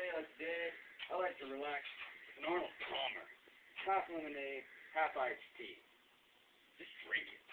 day like today, I like to relax with an Arnold Palmer. Half lemonade, half iced tea. Just drink it.